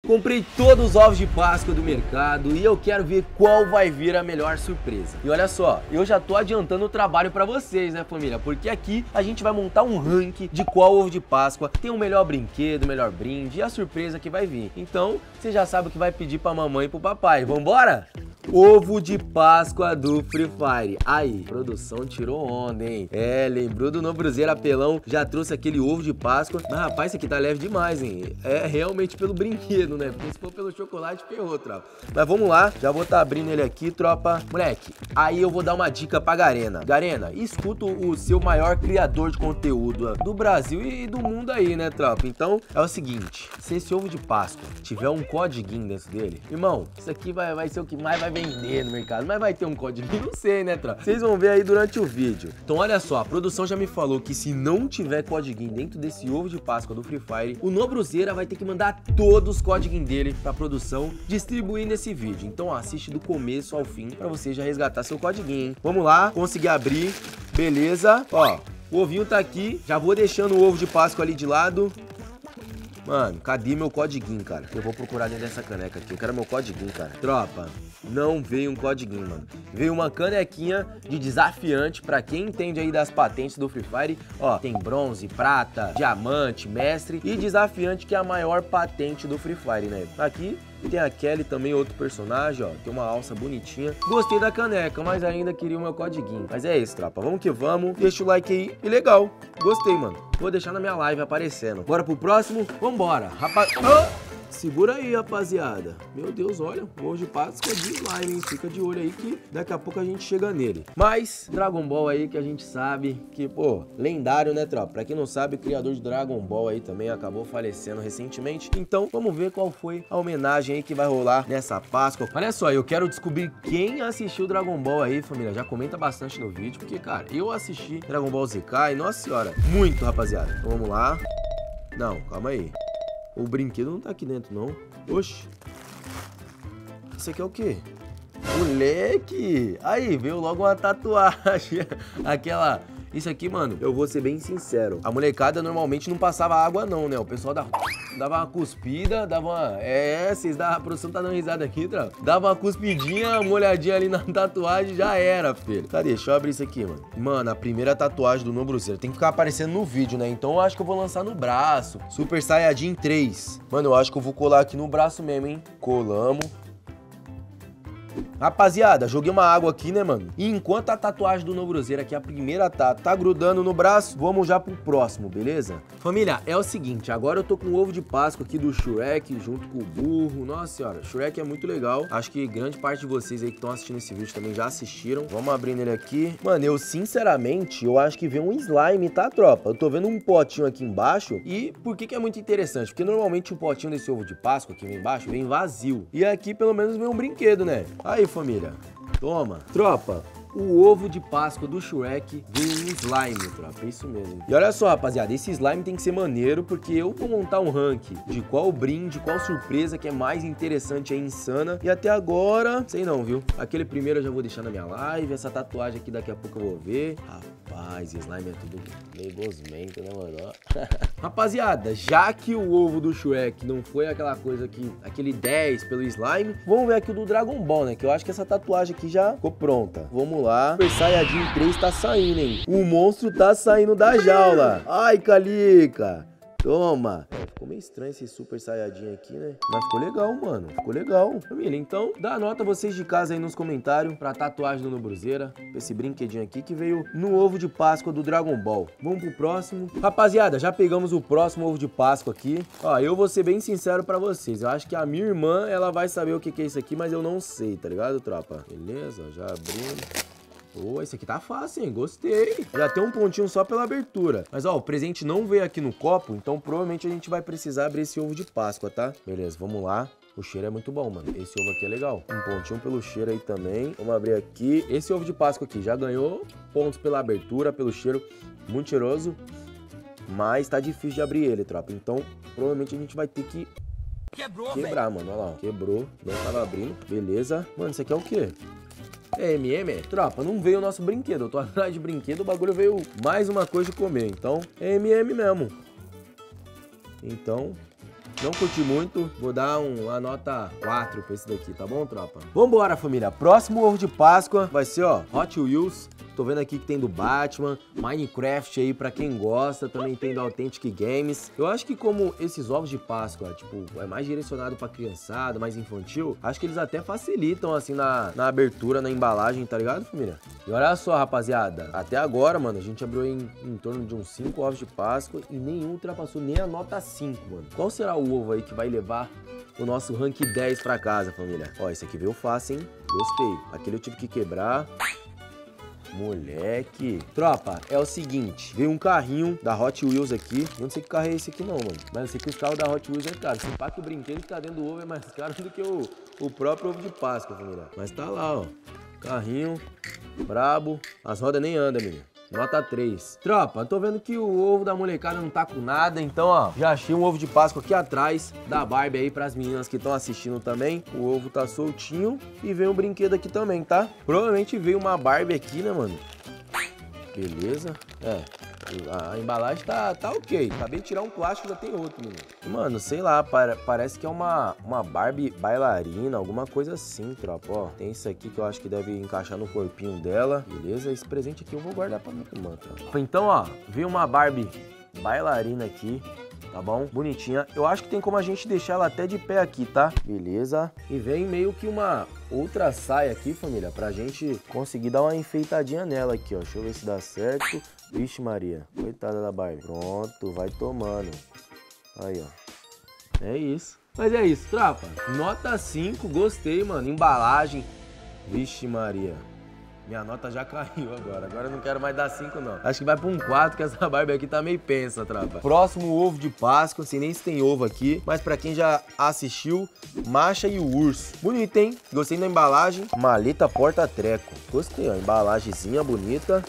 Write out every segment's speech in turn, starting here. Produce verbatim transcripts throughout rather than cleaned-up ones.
Comprei todos os ovos de Páscoa do mercado e eu quero ver qual vai vir a melhor surpresa. E olha só, eu já tô adiantando o trabalho pra vocês, né, família? Porque aqui a gente vai montar um ranking de qual ovo de Páscoa tem o melhor brinquedo, o melhor brinde e a surpresa que vai vir. Então, você já sabe o que vai pedir pra mamãe e pro papai. Vambora? Ovo de Páscoa do Free Fire. Aí, produção tirou onda, hein? É, lembrou do Nobruzeiro apelão, já trouxe aquele ovo de Páscoa. Mas, rapaz, esse aqui tá leve demais, hein? É realmente pelo brinquedo, né? Porque se for pelo chocolate, ferrou, tropa. Mas vamos lá, já vou tá abrindo ele aqui, tropa. Moleque, aí eu vou dar uma dica pra Garena. Garena, escuta o seu maior criador de conteúdo do Brasil e do mundo aí, né, tropa? Então, é o seguinte, se esse ovo de Páscoa tiver um códiguinho dentro dele, irmão, isso aqui vai, vai ser o que mais vai vender no mercado, mas vai ter um códiguinho, não sei, né, tropa? Vocês vão ver aí durante o vídeo. Então, olha só, a produção já me falou que se não tiver códiguinho dentro desse ovo de Páscoa do Free Fire, o Nobruzeira vai ter que mandar todos os códiguinhos dele pra produção distribuir nesse vídeo. Então, ó, assiste do começo ao fim pra você já resgatar seu códiguinho, hein? Vamos lá, consegui abrir, beleza? Ó, o ovinho tá aqui, já vou deixando o ovo de Páscoa ali de lado. Mano, cadê meu códiguinho, cara? Eu vou procurar dentro dessa caneca aqui. Eu quero meu códiguinho, cara. Tropa, não veio um códiguinho, mano. Veio uma canequinha de desafiante. Pra quem entende aí das patentes do Free Fire, ó, tem bronze, prata, diamante, mestre e desafiante, que é a maior patente do Free Fire, né? Aqui tem a Kelly também, outro personagem, ó. Tem uma alça bonitinha. Gostei da caneca, mas ainda queria o meu codiguinho. Mas é isso, tropa. Vamos que vamos. Deixa o like aí. E legal. Gostei, mano. Vou deixar na minha live aparecendo. Bora pro próximo? Vambora. Rapaz... Oh! Segura aí, rapaziada. Meu Deus, olha, o ovo de Páscoa de slime, hein? Fica de olho aí que daqui a pouco a gente chega nele. Mas, Dragon Ball aí que a gente sabe que, pô, lendário, né, tropa? Pra quem não sabe, o criador de Dragon Ball aí também acabou falecendo recentemente. Então, vamos ver qual foi a homenagem aí que vai rolar nessa Páscoa. Olha só, eu quero descobrir quem assistiu Dragon Ball aí, família. Já comenta bastante no vídeo, porque, cara, eu assisti Dragon Ball Z K e, nossa senhora, muito, rapaziada. Então, vamos lá. Não, calma aí. O brinquedo não tá aqui dentro, não. Oxi. Isso aqui é o quê? Moleque! Aí, veio logo uma tatuagem. Aquela... Isso aqui, mano, eu vou ser bem sincero. A molecada normalmente não passava água, não, né? O pessoal dava, dava uma cuspida, dava uma... É, vocês da a produção tá dando risada aqui, tá? Dava uma cuspidinha, uma olhadinha ali na tatuagem, já era, filho. Cadê? Deixa eu abrir isso aqui, mano. Mano, a primeira tatuagem do Nobruzeiro tem que ficar aparecendo no vídeo, né? Então eu acho que eu vou lançar no braço. Super Saiyajin três. Mano, eu acho que eu vou colar aqui no braço mesmo, hein? Colamos. Rapaziada, joguei uma água aqui, né, mano? E enquanto a tatuagem do Nobruzeiro aqui, a primeira tá, tá grudando no braço, vamos já pro próximo, beleza? Família, é o seguinte, agora eu tô com o ovo de Páscoa aqui do Shrek, junto com o burro. Nossa senhora, Shrek é muito legal. Acho que grande parte de vocês aí que estão assistindo esse vídeo também já assistiram. Vamos abrindo ele aqui. Mano, eu sinceramente, eu acho que vem um slime, tá, tropa? Eu tô vendo um potinho aqui embaixo. E por que que é muito interessante? Porque normalmente o potinho desse ovo de Páscoa aqui embaixo vem vazio. E aqui pelo menos vem um brinquedo, né? Aí, família, toma. Tropa, o ovo de Páscoa do Shrek vem um slime, tropa, é isso mesmo. E olha só, rapaziada, esse slime tem que ser maneiro, porque eu vou montar um ranking de qual brinde, qual surpresa que é mais interessante aí, insana. E até agora, sei não, viu? Aquele primeiro eu já vou deixar na minha live, essa tatuagem aqui daqui a pouco eu vou ver. Rapaz, slime é tudo meio gosmento, né, mano? Rapaziada, já que o ovo do Shrek não foi aquela coisa que, aquele dez pelo slime, vamos ver aqui o do Dragon Ball, né? Que eu acho que essa tatuagem aqui já ficou pronta. Vamos lá. Super Saiyajin três tá saindo, hein? O monstro tá saindo da jaula. Ai, Calica. Toma. É, ficou meio estranho esse Super Saiyajin aqui, né? Mas ficou legal, mano. Ficou legal. Família, então, dá nota vocês de casa aí nos comentários pra tatuagem do Nobruzeira. Esse brinquedinho aqui que veio no ovo de Páscoa do Dragon Ball. Vamos pro próximo. Rapaziada, já pegamos o próximo ovo de Páscoa aqui. Ó, eu vou ser bem sincero pra vocês. Eu acho que a minha irmã, ela vai saber o que que é isso aqui, mas eu não sei, tá ligado, tropa? Beleza, já abrimos. Pô, esse aqui tá fácil, hein? Gostei. Já tem um pontinho só pela abertura. Mas, ó, o presente não veio aqui no copo, então provavelmente a gente vai precisar abrir esse ovo de Páscoa, tá? Beleza, vamos lá. O cheiro é muito bom, mano. Esse ovo aqui é legal. Um pontinho pelo cheiro aí também. Vamos abrir aqui. Esse ovo de Páscoa aqui já ganhou pontos pela abertura, pelo cheiro. Muito cheiroso. Mas tá difícil de abrir ele, tropa. Então, provavelmente a gente vai ter que... Quebrou, quebrar, véio. Mano. Olha lá, ó. Quebrou. Não tava abrindo. Beleza. Mano, isso aqui é o quê? É M M? Tropa, não veio o nosso brinquedo. Eu tô atrás de brinquedo, o bagulho veio mais uma coisa de comer. Então, é M M mesmo. Então, Não curti muito, vou dar um, uma nota quatro pra esse daqui, tá bom, tropa? Vambora, família. Próximo ovo de Páscoa vai ser, ó, Hot Wheels. Tô vendo aqui que tem do Batman, Minecraft aí pra quem gosta, também tem do Authentic Games. Eu acho que como esses ovos de Páscoa, tipo, é mais direcionado pra criançada, mais infantil, acho que eles até facilitam, assim, na, na abertura, na embalagem, tá ligado, família? E olha só, rapaziada, até agora, mano, a gente abriu em, em torno de uns cinco ovos de Páscoa e nenhum ultrapassou nem a nota cinco, mano. Qual será o ovo aí que vai levar o nosso rank dez pra casa, família? Ó, esse aqui veio fácil, hein? Gostei. Aquele eu tive que quebrar. Moleque. Tropa, é o seguinte. Veio um carrinho da Hot Wheels aqui. Eu não sei que carro é esse aqui não, mano. Mas eu sei que os carros da Hot Wheels é caro. Se pá que o brinquedo que tá dentro do ovo é mais caro do que o, o próprio ovo de Páscoa, família. Mas tá lá, ó. Carrinho. Brabo. As rodas nem andam, menino. Nota três. Tropa, tô vendo que o ovo da molecada não tá com nada, então, ó, já achei um ovo de Páscoa aqui atrás da Barbie aí pras meninas que estão assistindo também. O ovo tá soltinho e veio um brinquedo aqui também, tá? Provavelmente veio uma Barbie aqui, né, mano? Beleza. É. A embalagem tá, tá ok. Acabei de tirar um plástico, já tem outro, menino. Mano, sei lá, para, parece que é uma, uma Barbie bailarina, alguma coisa assim, tropa. Ó, tem isso aqui que eu acho que deve encaixar no corpinho dela. Beleza? Esse presente aqui eu vou guardar pra mim, mano, tropa. Então, ó, veio uma Barbie bailarina aqui. Tá bom? Bonitinha. Eu acho que tem como a gente deixar ela até de pé aqui, tá? Beleza. E vem meio que uma outra saia aqui, família, pra gente conseguir dar uma enfeitadinha nela aqui, ó. Deixa eu ver se dá certo. Vixe Maria. Coitada da Barbie. Pronto, vai tomando. Aí, ó. É isso. Mas é isso, tropa. Nota cinco, gostei, mano. Embalagem. Vixe Maria. Minha nota já caiu agora. Agora eu não quero mais dar cinco, não. Acho que vai pra um quatro, que essa Barbie aqui tá meio pensa, tropa. Próximo ovo de Páscoa. Sei nem se tem ovo aqui. Mas pra quem já assistiu, Masha e o Urso. Bonito, hein? Gostei da embalagem. Maleta porta-treco. Gostei, ó. Embalagemzinha bonita.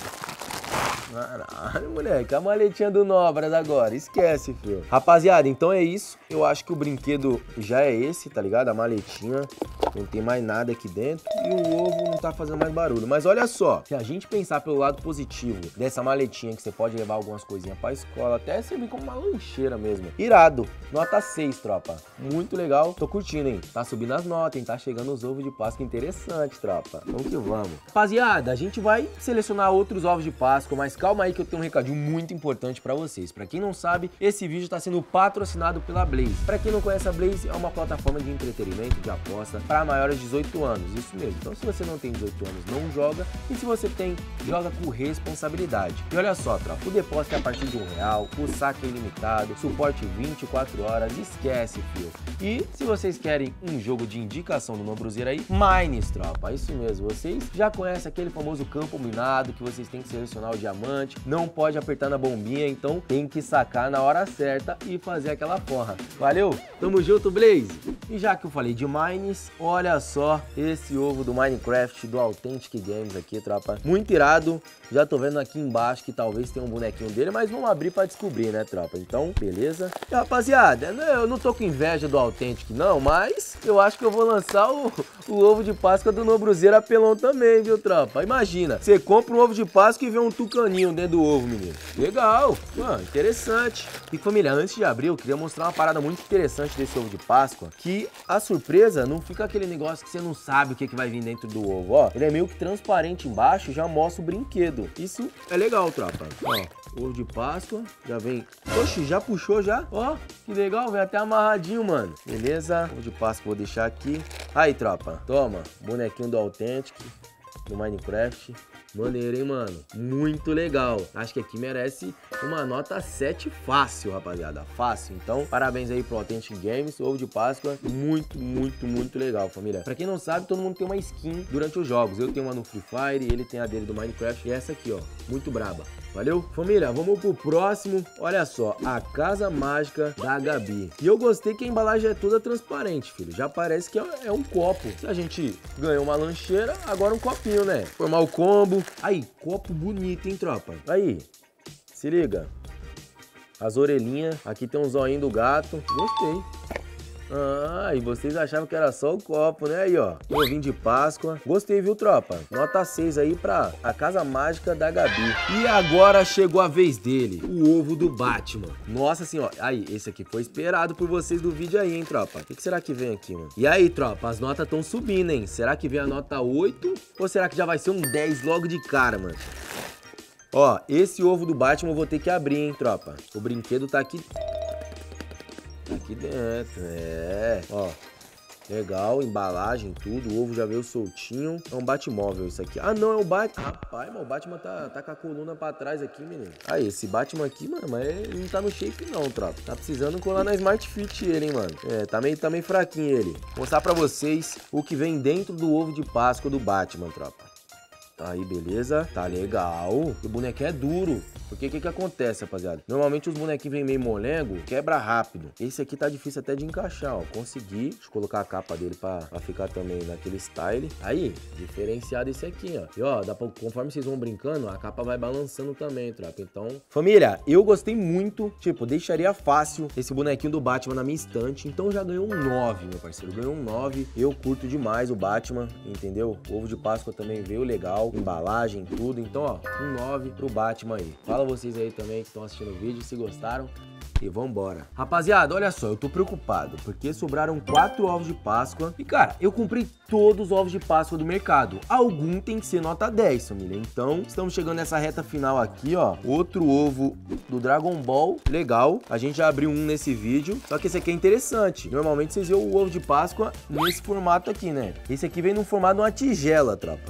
Caralho, moleque, a maletinha do Nobras agora, esquece, filho. Rapaziada, então é isso. Eu acho que o brinquedo já é esse, tá ligado? A maletinha, não tem mais nada aqui dentro. E o ovo não tá fazendo mais barulho. Mas olha só, se a gente pensar pelo lado positivo dessa maletinha, que você pode levar algumas coisinhas pra escola, até servir como uma lancheira mesmo. Irado, nota seis, tropa. Muito legal, tô curtindo, hein? Tá subindo as notas, hein? Tá chegando os ovos de Páscoa interessante, tropa. Vamos que vamos. Rapaziada, a gente vai selecionar outros ovos de Páscoa, mas calma aí que eu tenho um recadinho muito importante pra vocês. Pra quem não sabe, esse vídeo tá sendo patrocinado pela Blaze. Pra quem não conhece, a Blaze é uma plataforma de entretenimento, de aposta para maiores de dezoito anos, isso mesmo. Então se você não tem dezoito anos, não joga, e se você tem, joga com responsabilidade. E olha só, tropa, o depósito é a partir de um real, o saque é ilimitado, suporte vinte e quatro horas, esquece, filho. E se vocês querem um jogo de indicação do Nobruzeiro aí, Mines, tropa, isso mesmo. Vocês já conhecem aquele famoso campo minado que vocês têm que selecionar o diamante, não pode apertar na bombinha, então tem que sacar na hora certa e fazer aquela porra. Valeu? Tamo junto, Blaze! E já que eu falei de Mines, olha só esse ovo do Minecraft do Authentic Games aqui, tropa. Muito irado. Já tô vendo aqui embaixo que talvez tenha um bonequinho dele, mas vamos abrir pra descobrir, né, tropa? Então, beleza. E, rapaziada, eu não tô com inveja do Authentic, não, mas eu acho que eu vou lançar o, o ovo de Páscoa do Nobruzeiro apelão também, viu, tropa? Imagina, você compra um ovo de Páscoa e vê um tucaninho dentro do ovo, menino. Legal, mano, interessante. E, família, antes de abrir, eu queria mostrar uma parada muito interessante desse ovo de Páscoa, que a surpresa não fica aquele negócio que você não sabe o que, que vai vir dentro do ovo, ó. Ele é meio que transparente embaixo e já mostra o brinquedo. Isso é legal, tropa. Ó, ovo de Páscoa, já vem... Oxi, já puxou já? Ó, que legal, vem até amarradinho, mano. Beleza, ovo de Páscoa vou deixar aqui. Aí, tropa, toma, bonequinho do Authentic, do Minecraft. Maneiro, hein, mano? Muito legal. Acho que aqui merece uma nota sete fácil, rapaziada. Fácil. Então, parabéns aí pro Authentic Games. Ovo de Páscoa. Muito, muito, muito legal, família. Pra quem não sabe, todo mundo tem uma skin durante os jogos. Eu tenho uma no Free Fire, ele tem a dele do Minecraft. E essa aqui, ó. Muito braba. Valeu? Família, vamos pro próximo. Olha só, a Casa Mágica da Gabi. E eu gostei que a embalagem é toda transparente, filho. Já parece que é um copo. Se a gente ganhou uma lancheira, agora um copinho, né? Formar o combo. Aí, copo bonito, hein, tropa? Aí, se liga. As orelhinhas. Aqui tem um zoinho do gato. Gostei. Ah, e vocês achavam que era só o copo, né? Aí, ó. Ovinho de Páscoa. Gostei, viu, tropa? Nota seis aí pra a casa mágica da Gabi. E agora chegou a vez dele. O ovo do Batman. Nossa senhora. Aí, esse aqui foi esperado por vocês do vídeo aí, hein, tropa? O que, que será que vem aqui, mano? E aí, tropa? As notas estão subindo, hein? Será que vem a nota oito? Ou será que já vai ser um dez logo de cara, mano? Ó, esse ovo do Batman eu vou ter que abrir, hein, tropa? O brinquedo tá aqui... Tá aqui dentro, é. Ó, legal, embalagem, tudo. O ovo já veio soltinho. É um Batmóvel isso aqui. Ah, não, é o Batman. Rapaz, mano, o Batman tá, tá com a coluna pra trás aqui, menino. Aí, esse Batman aqui, mano, mas ele não tá no shape não, tropa. Tá precisando colar na Smart Fit ele, hein, mano. É, tá meio, tá meio fraquinho ele. Vou mostrar pra vocês o que vem dentro do ovo de Páscoa do Batman, tropa. Aí, beleza. Tá legal. O bonequinho é duro. Porque o que que acontece, rapaziada? Normalmente os bonequinhos vêm meio molengo, quebra rápido. Esse aqui tá difícil até de encaixar, ó. Consegui. Deixa eu colocar a capa dele pra, pra ficar também naquele style. Aí, diferenciado esse aqui, ó. E ó, dá pra, conforme vocês vão brincando, a capa vai balançando também, tropa. Então, família, eu gostei muito. Tipo, deixaria fácil esse bonequinho do Batman na minha estante. Então já ganhou um nove, meu parceiro. Ganhou um nove. Eu curto demais o Batman, entendeu? O ovo de Páscoa também veio legal. Embalagem, tudo. Então, ó, um nove pro Batman aí. Fala vocês aí também que estão assistindo o vídeo, se gostaram. E vambora. Rapaziada, olha só, eu tô preocupado, porque sobraram quatro ovos de Páscoa. E, cara, eu comprei todos os ovos de Páscoa do mercado. Algum tem que ser nota dez, família. Então, estamos chegando nessa reta final aqui, ó. Outro ovo do Dragon Ball. Legal. A gente já abriu um nesse vídeo. Só que esse aqui é interessante. Normalmente vocês veem o ovo de Páscoa nesse formato aqui, né? Esse aqui vem no formato de uma tigela, tropa.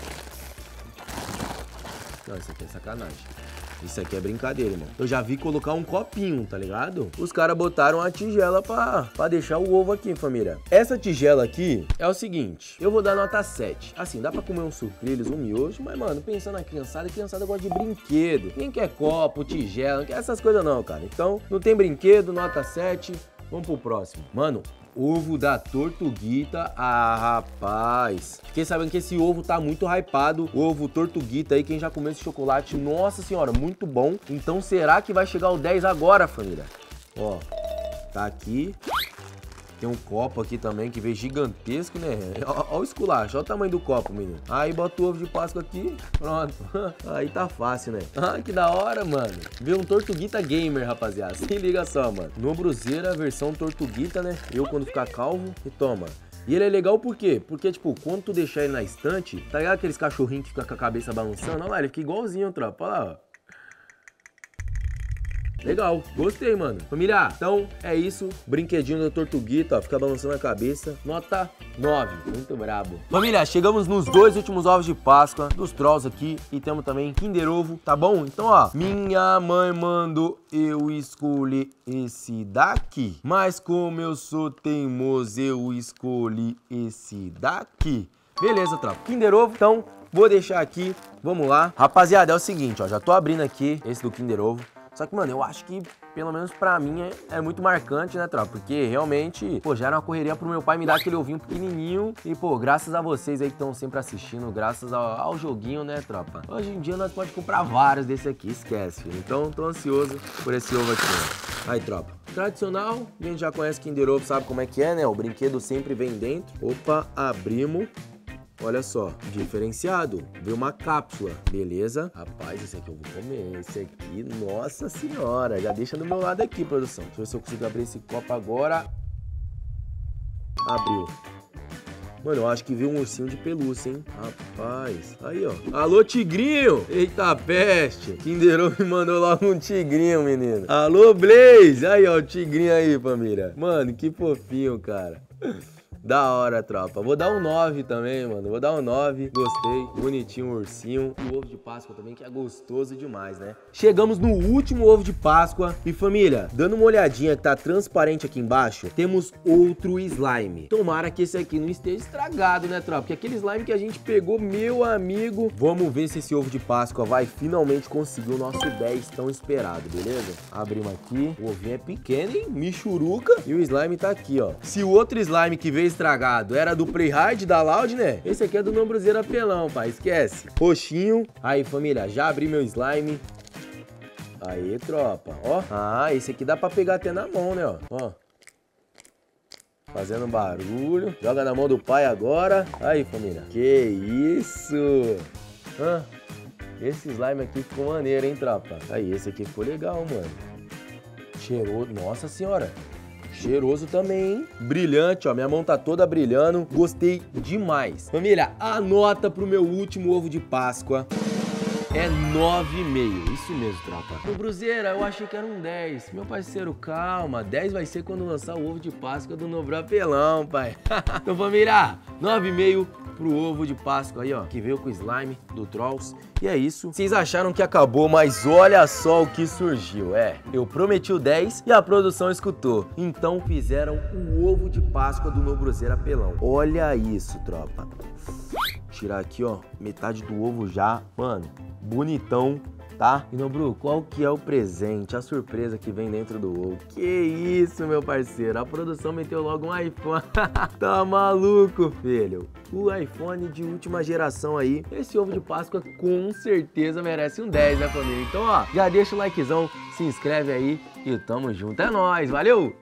Não, isso aqui é sacanagem. Isso aqui é brincadeira, irmão. Eu já vi colocar um copinho, tá ligado? Os caras botaram a tigela pra, pra deixar o ovo aqui, família. Essa tigela aqui é o seguinte. Eu vou dar nota sete. Assim, dá pra comer uns sucrilhos, um miojo. Mas, mano, pensando na criançada, a criançada gosta de brinquedo. Quem quer copo, tigela, não quer essas coisas não, cara. Então, não tem brinquedo, nota sete. Vamos pro próximo. Mano, ovo da Tortuguita. Ah, rapaz. Fiquei sabendo que esse ovo tá muito hypado. Ovo Tortuguita aí, quem já comeu esse chocolate, nossa senhora, muito bom. Então será que vai chegar o dez agora, família? Ó, tá aqui. Tem um copo aqui também que veio gigantesco, né? Olha o esculacho, olha o tamanho do copo, menino. Aí bota o ovo de Páscoa aqui, pronto. Aí tá fácil, né? Ah, que da hora, mano. Veio um Tortuguita Gamer, rapaziada. Se liga só, mano. Nobruzeira, versão Tortuguita, né? Eu quando ficar calvo, e toma. E ele é legal por quê? Porque, tipo, quando tu deixar ele na estante, tá ligado aqueles cachorrinhos que ficam com a cabeça balançando? Olha lá, ele fica igualzinho, tropa. Olha lá, ó. Legal, gostei, mano. Família, então é isso. Brinquedinho da Tortuguita, ó, fica balançando a cabeça. Nota nove, muito brabo. Família, chegamos nos dois últimos ovos de Páscoa dos Trolls aqui. E temos também Kinder Ovo, tá bom? Então, ó, minha mãe mandou eu escolher esse daqui. Mas como eu sou teimoso, eu escolhi esse daqui. Beleza, tropa. Kinder Ovo, então vou deixar aqui. Vamos lá. Rapaziada, é o seguinte, ó, já tô abrindo aqui esse do Kinder Ovo. Só que, mano, eu acho que, pelo menos pra mim, é, é muito marcante, né, tropa? Porque, realmente, pô, já era uma correria pro meu pai me dar aquele ovinho pequenininho. E, pô, graças a vocês aí que estão sempre assistindo, graças ao, ao joguinho, né, tropa? Hoje em dia nós pode comprar vários desse aqui, esquece, filho. Então, tô ansioso por esse ovo aqui, ó. Aí, tropa. Tradicional, a gente já conhece Kinder Ovo, sabe como é que é, né? O brinquedo sempre vem dentro. Opa, abrimos. Olha só, diferenciado, veio uma cápsula, beleza? Rapaz, esse aqui eu vou comer, esse aqui, nossa senhora, já deixa do meu lado aqui, produção. Deixa eu ver se eu consigo abrir esse copo agora. Abriu. Mano, eu acho que veio um ursinho de pelúcia, hein? Rapaz, aí, ó. Alô, tigrinho! Eita peste! Kinder Ovo me mandou logo um tigrinho, menino. Alô, Blaze! Aí, ó, o tigrinho aí, família. Mano, que fofinho, cara. Da hora, tropa. Vou dar um nove também, mano. Vou dar um nove. Gostei. Bonitinho o ursinho. O ovo de Páscoa também, que é gostoso demais, né? Chegamos no último ovo de Páscoa. E, família, dando uma olhadinha que tá transparente aqui embaixo, temos outro slime. Tomara que esse aqui não esteja estragado, né, tropa? Porque aquele slime que a gente pegou, meu amigo. Vamos ver se esse ovo de Páscoa vai finalmente conseguir o nosso dez tão esperado, beleza? Abrimos aqui. O ovinho é pequeno, hein? Michuruca. E o slime tá aqui, ó. Se o outro slime que veio estragado era do Play Hard da Loud, né? Esse aqui é do Nobruzeira Apelão, pai, esquece. Roxinho. Aí, família, já abri meu slime. Aí, tropa, ó. Ah, esse aqui dá pra pegar até na mão, né, ó. Ó. fazendo barulho. Joga na mão do pai agora. Aí, família. Que isso? Hã? Esse slime aqui ficou maneiro, hein, tropa? Aí, esse aqui ficou legal, mano. Cheiroso. Nossa senhora. Cheiroso também, hein? Brilhante, ó. Minha mão tá toda brilhando. Gostei demais. Família, a nota pro meu último ovo de Páscoa é nove vírgula cinco. Isso mesmo, tropa. No Bruzeira, eu achei que era um dez. Meu parceiro, calma. dez vai ser quando lançar o ovo de Páscoa do Nobrão Apelão, pai. Então, família, nove vírgula cinco pro ovo de Páscoa aí, ó, que veio com o slime do Trolls. E é isso. Vocês acharam que acabou, mas olha só o que surgiu. É, eu prometi o dez e a produção escutou. Então fizeram o ovo de Páscoa do meu Bruzeira Apelão. Olha isso, tropa. Tirar aqui, ó, metade do ovo já. Mano, bonitão, tá? E, Nobru, qual que é o presente, a surpresa que vem dentro do ovo? Que isso, meu parceiro? A produção meteu logo um iPhone. Tá maluco, filho? O iPhone de última geração aí. Esse ovo de Páscoa com certeza merece um dez, né, família? Então, ó, já deixa o likezão, se inscreve aí e tamo junto. É nóis, valeu!